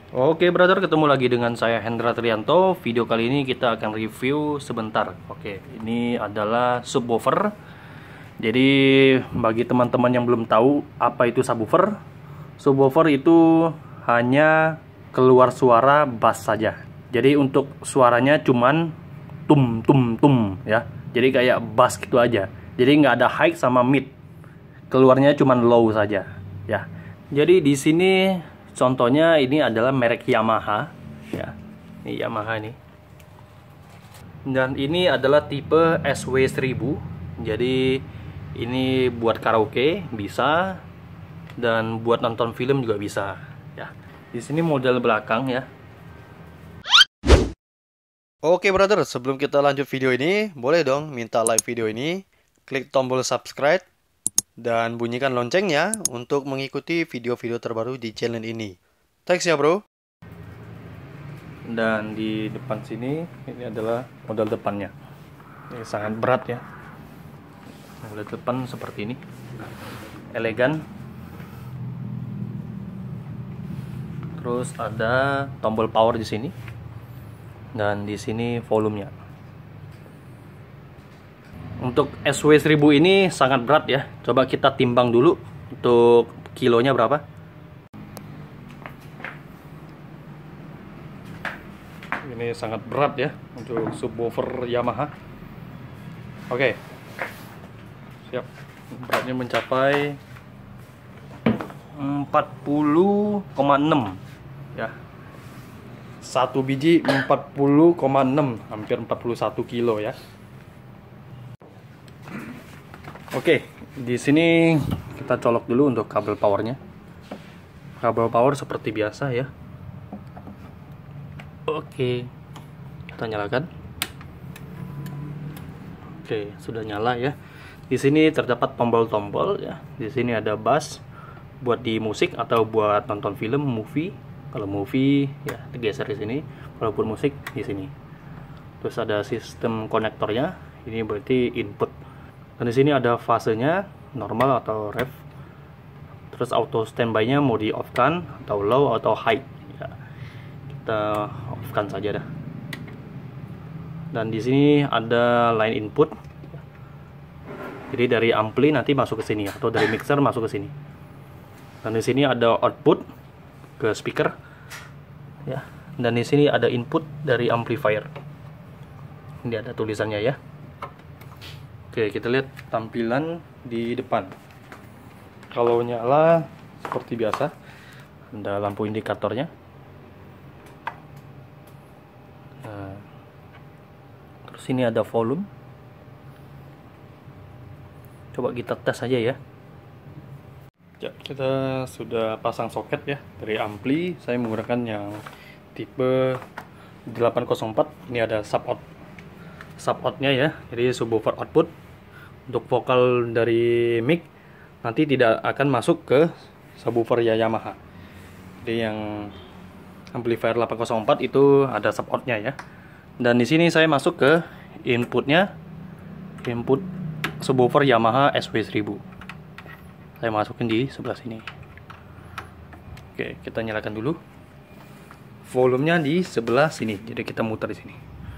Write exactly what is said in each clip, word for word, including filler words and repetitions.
Oke brother, ketemu lagi dengan saya Hendra Trianto. Video kali ini kita akan review sebentar. Oke, ini adalah subwoofer. Jadi bagi teman-teman yang belum tahu apa itu subwoofer, subwoofer itu hanya keluar suara bass saja. Jadi untuk suaranya cuman tum tum tum ya. Jadi kayak bass gitu aja. Jadi nggak ada high sama mid. Keluarnya cuman low saja ya. Jadi di sini contohnya ini adalah merek Yamaha ya. Ini Yamaha ini. Dan ini adalah tipe S W seribu. Jadi ini buat karaoke bisa dan buat nonton film juga bisa ya. Di sini model belakang ya. Oke brother, sebelum kita lanjut video ini, boleh dong minta like video ini, klik tombol subscribe, dan bunyikan loncengnya untuk mengikuti video-video terbaru di channel ini. Thanks ya bro. Dan di depan sini, ini adalah model depannya. Ini sangat berat ya. Model depan seperti ini. Elegan. Terus ada tombol power di sini. Dan di sini volumenya. Untuk S W seribu ini sangat berat ya. Coba kita timbang dulu untuk kilonya berapa. Ini sangat berat ya untuk subwoofer Yamaha. Oke. Siap. Beratnya mencapai empat puluh koma enam ya. Satu biji empat puluh koma enam, hampir empat puluh satu kilo ya. Oke, di sini kita colok dulu untuk kabel powernya. Kabel power seperti biasa ya. Oke, kita nyalakan. Oke, sudah nyala ya. Di sini terdapat tombol-tombol ya. Di sini ada bass buat di musik atau buat nonton film, movie. Kalau movie ya digeser di sini, walaupun musik di sini. Terus ada sistem konektornya. Ini berarti input. Dan di sini ada fasenya normal atau rev. Terus auto standby-nya mau di off kan atau low atau high. Ya, kita off kan saja dah. Dan di sini ada line input. Jadi dari ampli nanti masuk ke sini atau dari mixer masuk ke sini. Dan di sini ada output ke speaker ya, dan di sini ada input dari amplifier. Ini ada tulisannya ya. Oke, kita lihat tampilan di depan. Kalau nyala seperti biasa, ada lampu indikatornya. Nah, terus ini ada volume. Coba kita tes aja ya. Ya, kita sudah pasang soket ya dari ampli. Saya menggunakan yang tipe delapan nol empat. Ini ada sub out, sub outnya ya. Jadi subwoofer output untuk vokal dari mic nanti tidak akan masuk ke subwoofer ya Yamaha. Jadi yang amplifier delapan nol empat itu ada sub outnya ya. Dan di sini saya masuk ke inputnya, input subwoofer Yamaha S W seribu. Saya masukin di sebelah sini. Oke, kita nyalakan dulu. Volumenya di sebelah sini. Jadi kita muter di sini.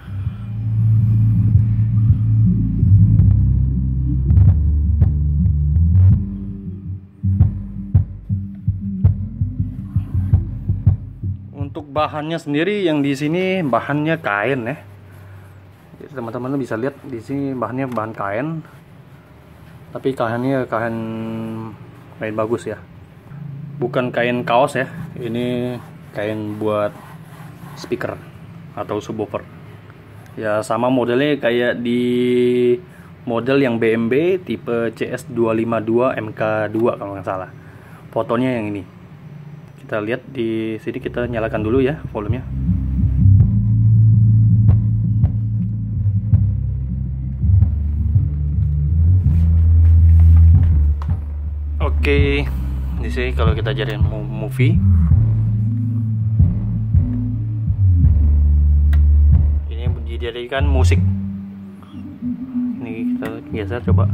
Untuk bahannya sendiri yang di sini bahannya kain ya. Teman-teman bisa lihat di sini bahannya bahan kain. Tapi kainnya kain kain bagus ya, bukan kain kaos ya. Ini kain buat speaker atau subwoofer ya, sama modelnya kayak di model yang B M W tipe C S dua lima dua M K dua kalau nggak salah. Fotonya yang ini kita lihat di sini. Kita nyalakan dulu ya volumenya. Oke, di sini kalau kita jadiin movie, ini dijadikan musik. Ini kita geser coba.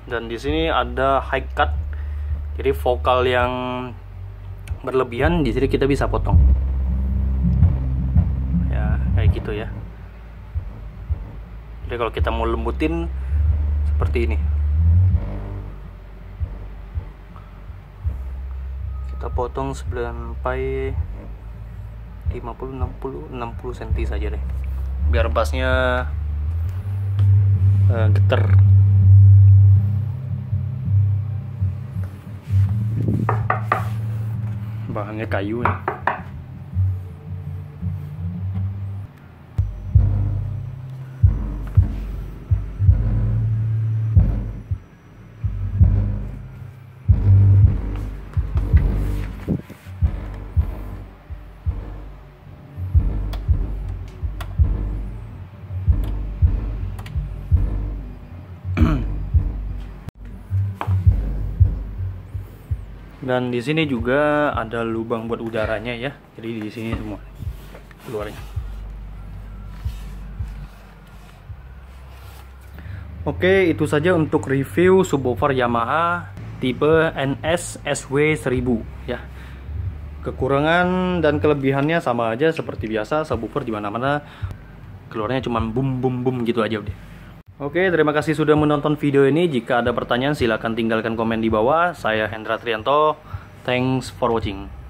Dan di sini ada high cut. Jadi vokal yang berlebihan di sini kita bisa potong. Ya, kayak gitu ya. Jadi kalau kita mau lembutin seperti ini. Kita potong sampai lima puluh, enam puluh, enam puluh senti saja deh. Biar bassnya uh, geter. Bahannya kayu ya. Dan di sini juga ada lubang buat udaranya ya. Jadi di sini semua keluarnya. Oke, itu saja untuk review subwoofer Yamaha tipe N S S W seribu ya. Kekurangan dan kelebihannya sama aja seperti biasa, subwoofer di mana-mana keluarnya cuma boom boom boom gitu aja udah. Oke, terima kasih sudah menonton video ini. Jika ada pertanyaan silahkan tinggalkan komen di bawah. Saya Hendra Trianto. Thanks for watching.